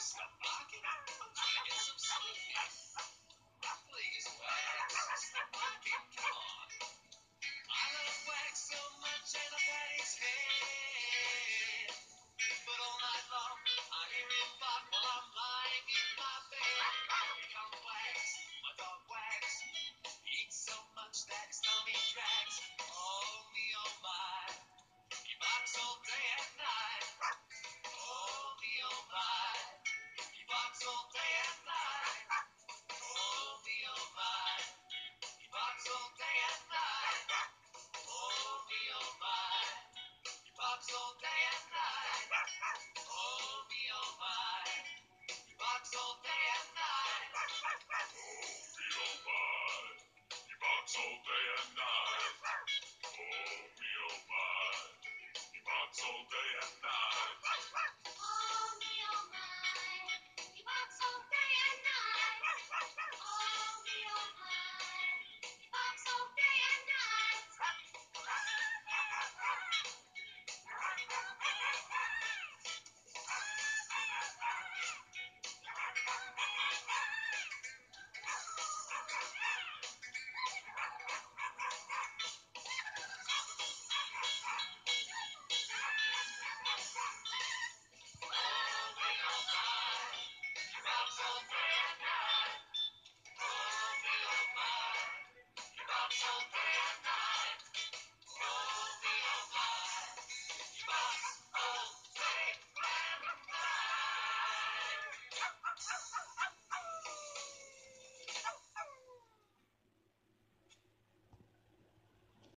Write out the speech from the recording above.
Stop barking. I'm trying to get some sleep. Please, Wax. Stop barking. Come on. I love Wax so much and I pat his head. But all night long, I hear him bark while I'm lying in my bed. Here comes Wax, my dog Wax. He eats so much that his tummy drags. Oh me, oh my. He barks all day and night. Oh me, oh my. He barks all day and night. Oh me, oh my. He barks all day and night. Oh me, oh my. He barks all day and night. Oh me, oh my. He barks all day and night. Oh me, oh my. He barks all day and night. Oh me, oh my. He barks all day and night. Oh me, oh my. He barks all day and night. Oh me, oh my. He barks all day and night. Oh me, oh my. He barks all day